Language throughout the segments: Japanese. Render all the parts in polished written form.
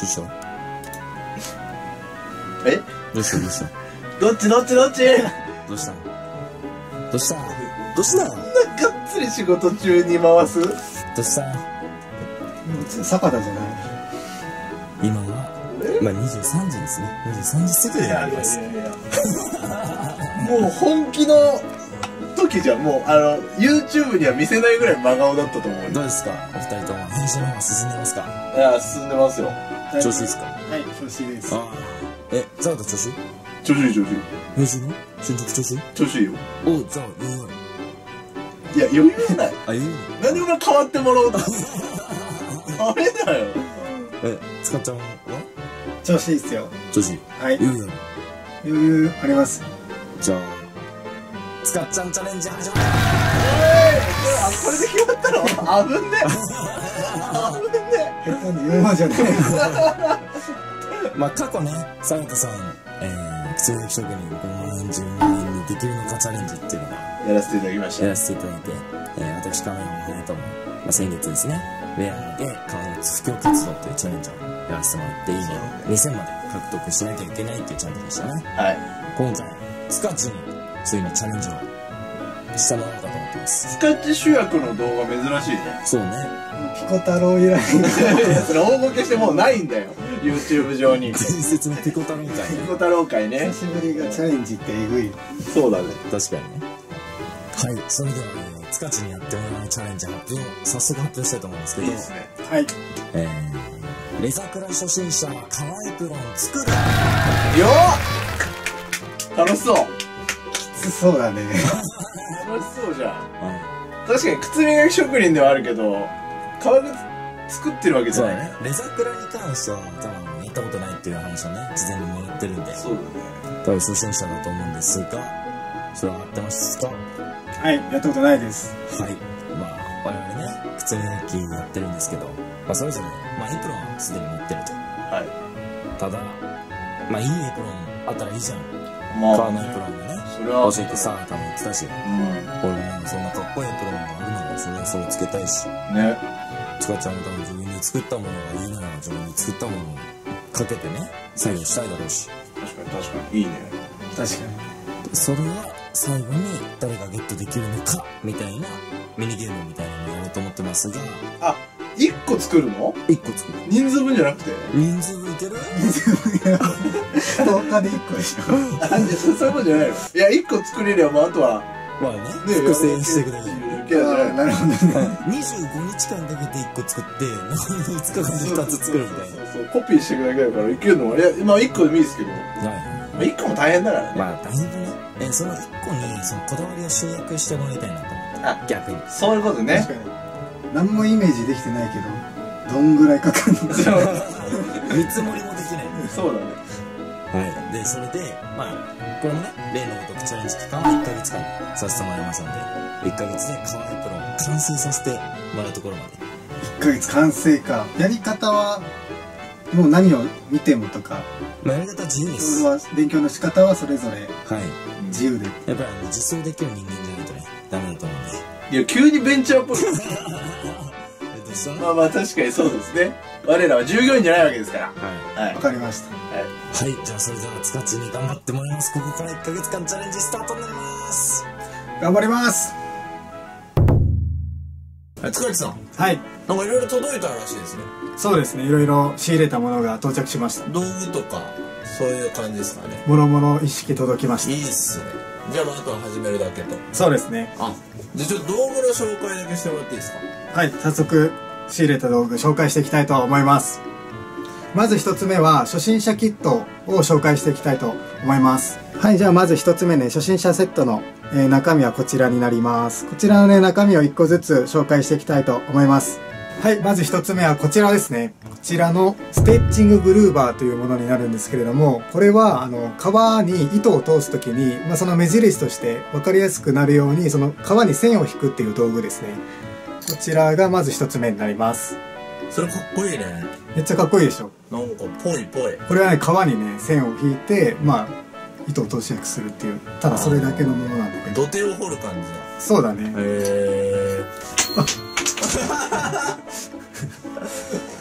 うしたえ、 どうしたどうしたどっちどうしたどうしたそんながっつり仕事中に回す？ どうした坂田じゃない。 今はまあ23時ですね。23時過ぎであります。 もう本気の時じゃもうYouTube には見せないぐらい真顔だったと思う。 どうですかお二人とも編集の方が進んでますか？ いや、進んでますよ。 調子いいですか？ はい、調子いいです。 ああ。ザウト調子いい？ 調子いい調子いい。 編集の進捗調子いい？ 調子いいよ。 おう、じゃあ余裕ある。 いや、余裕ない。 あ、余裕なんで俺変わってもらおうと。ダメだよ。 使っちゃうのは調子いいっすよ。 調子いい。 はい。 余裕ある。 余裕あります。 じゃあ使っちゃんチャレンジ始まる。 これで決まったの？あぶんね。あぶんね。 下手に言うまじゃない。 まあ過去ね、サウトさん、靴磨き職人5万円10万円にできるのかチャレンジっていうのがやらせていただきました。 やらせていただいて、私カメラマンハヤトも、先月ですね、ウェアで革靴布教活動っていうチャレンジをやらせてもらって、いいね2000まで獲得しなきゃいけないっていうチャレンジでしたね。 はい。 今回スカッチについにチャレンジをしてもらおうかと思ってます。 スカッチ主役の動画珍しいね。 そうね。 ピコ太郎以来。 いや、それ大ボケしてもうないんだよ。YouTube 上に。 伝説のピコ太郎会ね。 ピコ太郎会ね。 久しぶりがチャレンジってえぐい。 そうだね。 確かにね。はい、それではスカッチにやってもらうチャレンジ早速発表したいと思うんですけど。 いいですね。 はい。 レザクラ初心者は革エプロン作る。 よっ！楽しそう。 きつそうだね。 楽しそうじゃん。確かに靴磨き職人ではあるけど、革靴作ってるわけじゃないね。 レザクラに関しては多分やったことないっていう話をね、事前にもらってるんで。 そうだね。 多分初心者だと思うんですが、それは合ってますか？ はい、やったことないです。 はい。まあ、我々ね、靴磨きやってるんですけど、まあそれぞれ、まあエプロンはすでに持ってると。 はい。 ただ、まあいいエプロンあったらいいじゃん。 まあ、 革のエプロンがね。 それは。 教えてさ、多分言ってたし。俺もなんかそんなかっこいいエプロンがあるなら、それはそれつけたいし。 ね。 つかちゃんも多分自分で作ったものがいいなら自分で作ったものをかけてね、作業したいだろうし。 確かに確かに。いいね。 確かに。 それは最後に誰がゲットできるのかみたいなミニゲームみたいなのをやろうと思ってますが。 あ、1個作るの ？1個作る。 人数分じゃなくて？ 人数分いける 10日で1個でしょ。 そういうことじゃないの？いや、1個作れりゃもうあとはまあね、複製してくれる。 なるほどね。 25日間かけて1個作って残りの5日間で2つ作るみたいな。 そうコピーしていくだけだからいけるのは、いや、まあ1個でもいいですけど、 はい。 1個も大変だからね。 まあだいぶね、その1個にそのこだわりを集約してもらいたいなと思って。 あ、 逆に。 そういうことね。 確かに。何もイメージできてないけど、どんぐらいかかるのか。 見積もりもできない。 そうだね。 はい。で、それで、まあ、これもね、例のごとくチャレンジ期間は1ヶ月間させてもらいますので、1ヶ月で革エプロンを完成させてもらうところまで。 1ヶ月完成か。やり方は、もう何を見てもとか。 まあ、やり方は自由でそす。 れは、勉強の仕方はそれぞれはい。 自由で。 やっぱり実装できる人間じゃないとね、ダメだと思うんで。 いや、急にベンチャーっぽい。 どうしたまあまあ確かにそうですね。我らは従業員じゃないわけですから。 はい。 はい。 わかりました。 はい。 はい、じゃあそれではつかちに頑張ってもらいます。ここから1ヶ月間チャレンジスタートになります。 頑張ります。 塚地さん、 はい。 なんかいろいろ届いたらしいですね。 そうですね。いろいろ仕入れたものが到着しました。 道具とか、そういう感じですかね。 もろもろ一式届きました。 いいっすね。じゃあ、あとは始めるだけと。 そうですね。 あ、じゃあちょっと道具の紹介だけしてもらっていいですか？ はい。早速、仕入れた道具紹介していきたいと思います。まず一つ目は、初心者キットを紹介していきたいと思います。はい。じゃあまず一つ目ね、初心者セットの、中身はこちらになります。こちらのね、中身を1個ずつ紹介していきたいと思います。はい。まず一つ目はこちらですね。こちらのステッチンググルーバーというものになるんですけれども、これは、革に糸を通すときに、まあ、その目印として分かりやすくなるように、その革に線を引くっていう道具ですね。こちらがまず一つ目になります。 それかっこいいね。 めっちゃかっこいいでしょ。 なんかぽいぽい。 これはね、革にね、線を引いて、まあ、糸を通しやすくするっていう、ただそれだけのものなんだけど。 土手を掘る感じだ。 そうだね。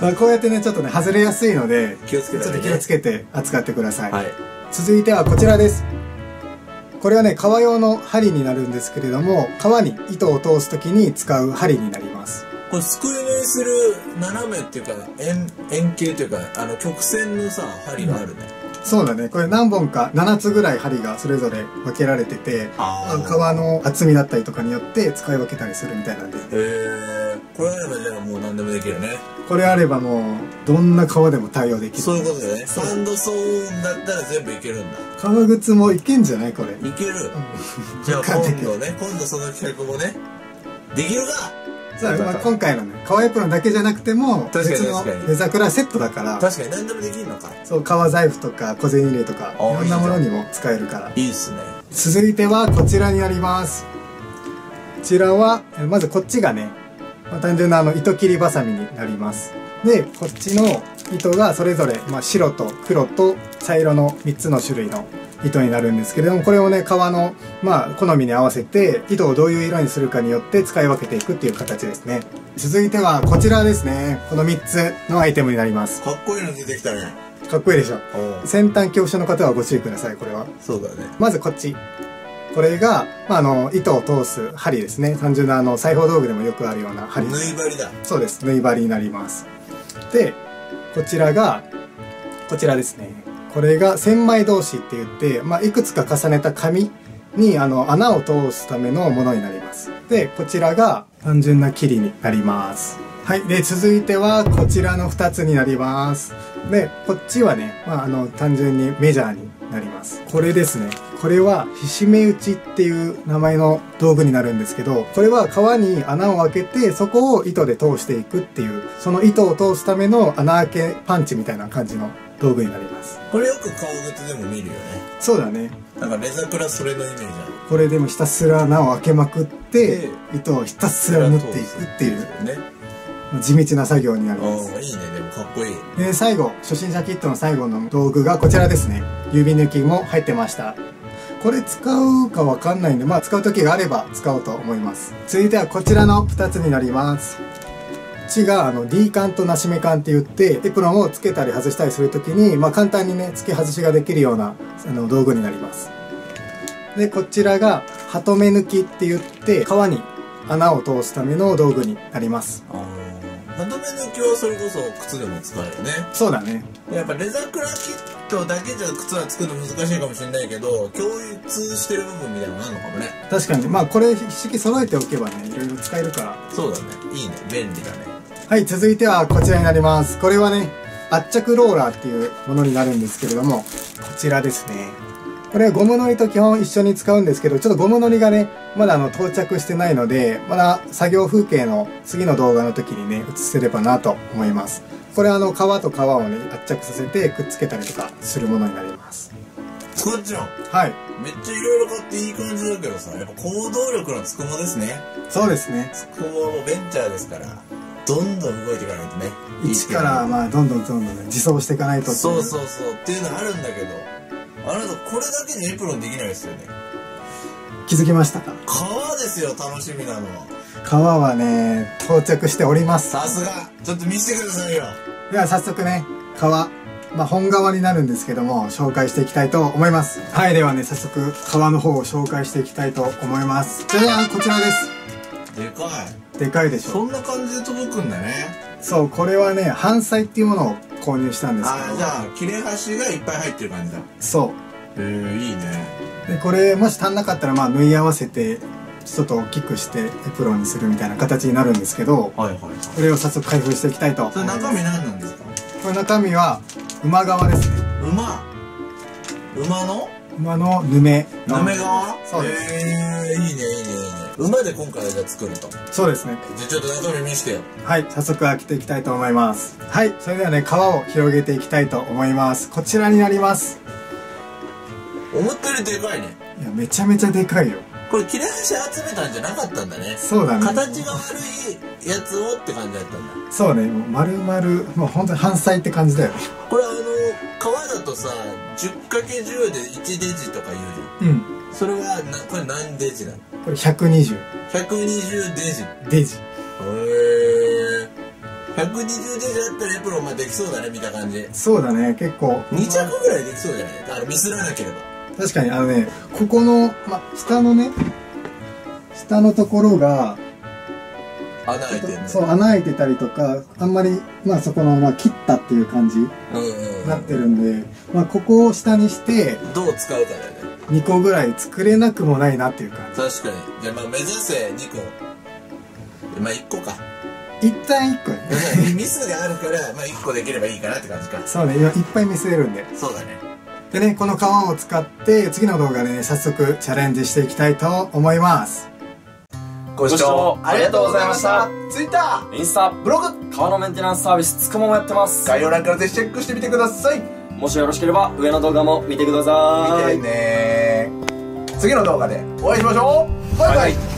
まあこうやってねちょっとね外れやすいので気をつけて、 ちょっと気をつけて扱ってください。 はい。 続いてはこちらです。これはね革用の針になるんですけれども、革に糸を通す時に使う針になります。 これすくい縫いする斜めっていうか円形っていうか曲線のさ針があるね。 そうだね、これ何本か7つぐらい針がそれぞれ分けられてて、革の厚みだったりとかによって使い分けたりするみたいなんで。 へえ。これあればじゃあもう何でもできるね。 これあればもうどんな革でも対応できる。 そういうことだね。ハンドソーンだったら全部いけるんだ。 革靴もいけんじゃないこれ。 いける。じゃあ今度その企画もねできるか。 さあ、まあ、今回のね革エプロンだけじゃなくても別のデザクラセットだから、 確かに何でもできるのか。 そう革財布とか小銭入れとかいろんなものにも使えるから。 いいっすね。 続いてはこちらになります。こちらはまずこっちがね、まあ、単純な糸切りバサミになります。でこっちの糸がそれぞれ、まあ、白と黒と茶色の3つの種類の糸になるんですけれども、これをね革のまあ好みに合わせて糸をどういう色にするかによって使い分けていくっていう形ですね。続いてはこちらですね。この3つのアイテムになります。 かっこいいの出てきたね。 かっこいいでしょ。先端恐怖症の方はご注意ください。これはそうだね。 まずこっち、これが、まあ、糸を通す針ですね。単純な裁縫道具でもよくあるような針。 縫い針だ。 そうです、縫い針になります。でこちらがこちらですね。これが千枚通しって言って、まあ、いくつか重ねた紙に穴を通すためのものになります。でこちらが単純な切りになります。はい。で続いてはこちらの2つになります。でこっちはね、まあ、単純にメジャーになります。これですね。これはひしめ打ちっていう名前の道具になるんですけど、これは革に穴を開けてそこを糸で通していくっていう、その糸を通すための穴開けパンチみたいな感じの道具になります。 これよく革靴でも見るよね。 そうだね。 なんかレザクラそれのイメージある。 これでもひたすら穴を開けまくって糸をひたすら縫っていくっていう地道な作業になります。 いいね。でもかっこいい。 で最後、初心者キットの最後の道具がこちらですね。指抜きも入ってました。これ使うかわかんないんで、まあ使う時があれば使おうと思います。続いてはこちらの2つになります。こっちがD カンとなしめカンって言って、エプロンをつけたり外したりする時に、まあ簡単にね付け外しができるような道具になります。でこちらがハトメ抜きって言って、革に穴を通すための道具になります。 ハトメ抜きはそれこそ靴でも使えるね。 そうだね。 やっぱレザクラキットだけじゃ靴は作るの難しいかもしれないけど、共通してる部分みたいなのがあるのかもね。 確かに。まあこれ一式揃えておけばね、いろいろ使えるから。 そうだね。いいね。便利だね。 はい、続いてはこちらになります。これはね、圧着ローラーっていうものになるんですけれども、こちらですね。これはゴムのりと基本一緒に使うんですけど、ちょっとゴムのりがね、まだ到着してないので、まだ作業風景の次の動画の時にね、映せればなと思います。これは革と革をね、圧着させてくっつけたりとかするものになります。 作っちゃう。 はい。 めっちゃいろいろ買っていい感じだけどさ、やっぱ行動力のつくもですね。 そうですね。 つくももベンチャーですから、どんどん動いていかないとね。 一からまあどんどんね、自走していかないと。 そうっていうのあるんだけど、あなたこれだけでエプロンできないですよね。 気づきましたか？ 革ですよ、楽しみなのは。 革はね、到着しております。 さすが。ちょっと見せてくださいよ。 では早速ね、革、まあ本革になるんですけども、紹介していきたいと思います。はい、ではね、早速革の方を紹介していきたいと思います。じゃじゃん、こちらです。 でかい。 でかいでしょ。 そんな感じで届くんだね。 そう、これはね、半裁っていうものを購入したんですけど。 じゃあ切れ端がいっぱい入ってる感じだ。 そう。 いいね。 でこれもし足んなかったら、まあ縫い合わせてちょっと大きくしてエプロンにするみたいな形になるんですけど、これを早速開封していきたいと。 それ中身何なんですか？ これ中身は馬革ですね。馬のヌメ革？ そうです。 いいね。馬で今回じゃあ作ると。 そうですね。 じゃあちょっと中身見してよ。 はい、早速開けていきたいと思います。はい、それではね、皮を広げていきたいと思います。こちらになります。 思ったよりでかいね。 いや、めちゃめちゃでかいよ。 これ切れ端集めたんじゃなかったんだね。 そうだね。 形が悪いやつをって感じだったんだ。 そうね、もう丸々、もう本当に半裁って感じだよね。 これ革だとさ、10×10 で1デジとか言うじゃん。それはこれ何デジなの？ これ120。 120デジ。 デジ。 120ccだったらエプロンまあできそうだね、見た感じ。 そうだね、結構。 2着ぐらいできそうじゃない？ミスらなければ。 確かにここの、下のね、下のところが、 穴開いてるね。 そう、穴開いてたりとか、あんまり、そこの、切ったっていう感じになってるんで、ここを下にして、 どう使うかだよね。 2個ぐらい作れなくもないなっていう感じ。 確かに。じゃあ目指せ2個。1個か。 一旦1個ね。 ミスがあるから、1個できればいいかなって感じか。 そうね、今いっぱい見せれるんで。 そうだね。 でね、この革を使って、次の動画でね、早速チャレンジしていきたいと思います。 ご視聴ありがとうございました。Twitter、 インスタ、 ブログ、 革のメンテナンスサービスつくももやってます。 概要欄からぜひチェックしてみてください。 もしよろしければ上の動画も見てください。 見てね。次の動画でお会いしましょう。バイバイ。